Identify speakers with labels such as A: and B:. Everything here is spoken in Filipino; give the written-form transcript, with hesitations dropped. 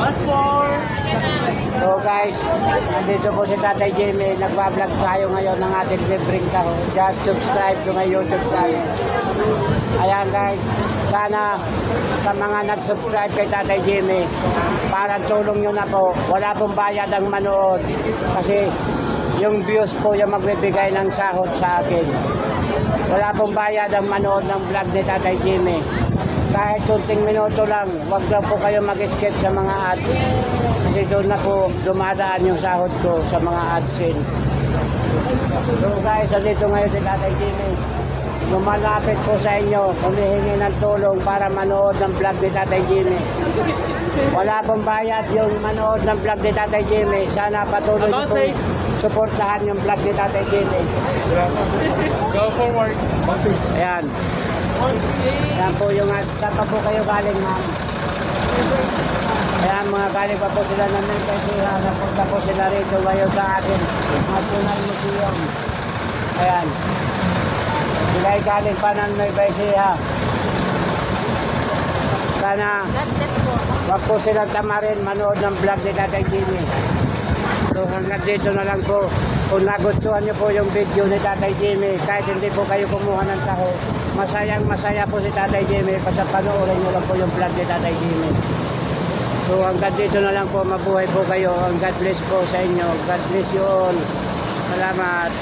A: So guys, nandito po si Tatay Jimmy. Nagpa-vlog tayo ngayon ng ating libreng taho. Just subscribe to my YouTube channel. Ayan guys, sana sa mga nag-subscribe kay Tatay Jimmy, parang tulong nyo na po. Wala pong bayad ang manood. Kasi yung views po yung magbibigay ng sahod sa akin. Wala pong bayad ang manood ng vlog ni Tatay Jimmy. Kahit kunting minuto lang, wag na po kayo mag-skip sa mga ads. Kasi doon na po dumadaan yung sahod ko sa mga adsin. So guys, dito ngayon si Tatay Jimmy. Lumalapit po sa inyo, humihingi ng tulong para manood ng vlog ni Tatay Jimmy. Wala pong bayad yung manood ng vlog ni Tatay Jimmy. Sana patuloy po suportahan yung vlog ni Tatay Jimmy.
B: Go forward.
A: Ayan. Ayan po yung saan pa po kayo galing, ma'am? Ayan, mga galing pa po sila ng Mentesia. Napunta po sila rito ngayon sa atin National Museum. Ayan. Sila ay galing pa ng Mentesia. Sana
C: God bless po.
A: wag po silang tamarin manood ng vlog ni Tatay Jimmy. So hanggang dito na lang po. Kung nagustuhan niyo po yung video ni Tatay Jimmy, kahit hindi po kayo kumuha ng taho, masayang masaya po si Tatay Jimmy. Basta panoorin niyo lang po yung vlog ni Tatay Jimmy. So hanggang dito na lang po. Mabuhay po kayo. God bless po sa inyo. God bless you all. Salamat.